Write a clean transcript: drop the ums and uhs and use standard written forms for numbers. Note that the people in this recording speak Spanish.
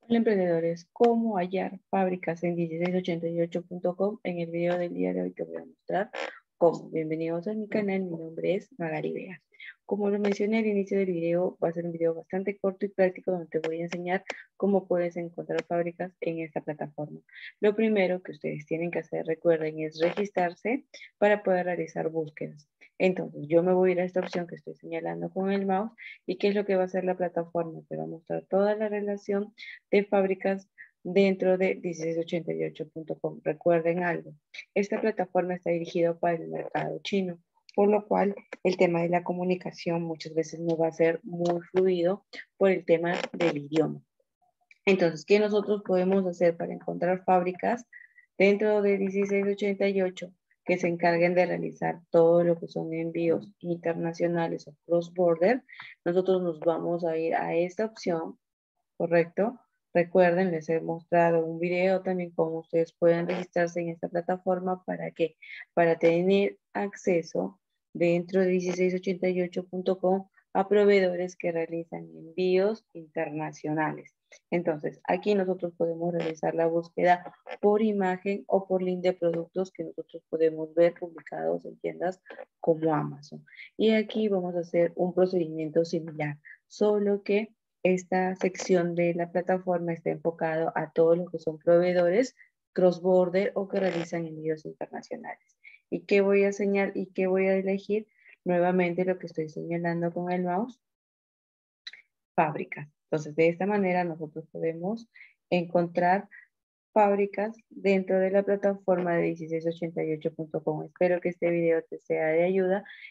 Hola emprendedores, ¿cómo hallar fábricas en 1688.com? En el video del día de hoy te voy a mostrar cómo. Bienvenidos a mi canal, mi nombre es Magari Vega. Como lo mencioné al inicio del video, va a ser un video bastante corto y práctico donde te voy a enseñar cómo puedes encontrar fábricas en esta plataforma. Lo primero que ustedes tienen que hacer, recuerden, es registrarse para poder realizar búsquedas. Entonces, yo me voy a ir a esta opción que estoy señalando con el mouse. ¿Y qué es lo que va a hacer la plataforma? Te va a mostrar toda la relación de fábricas dentro de 1688.com. Recuerden algo, esta plataforma está dirigida para el mercado chino, por lo cual el tema de la comunicación muchas veces no va a ser muy fluido por el tema del idioma. Entonces, ¿qué nosotros podemos hacer para encontrar fábricas dentro de 1688 que se encarguen de realizar todo lo que son envíos internacionales o cross-border? Nosotros nos vamos a ir a esta opción, ¿correcto? Recuerden, les he mostrado un video también cómo ustedes pueden registrarse en esta plataforma para tener acceso dentro de 1688.com a proveedores que realizan envíos internacionales. Entonces, aquí nosotros podemos realizar la búsqueda por imagen o por link de productos que nosotros podemos ver publicados en tiendas como Amazon. Y aquí vamos a hacer un procedimiento similar, solo que esta sección de la plataforma está enfocado a todos los que son proveedores cross-border o que realizan envíos internacionales. ¿Y qué voy a señalar y qué voy a elegir? Nuevamente lo que estoy señalando con el mouse, fábricas. Entonces, de esta manera nosotros podemos encontrar fábricas dentro de la plataforma de 1688.com. Espero que este video te sea de ayuda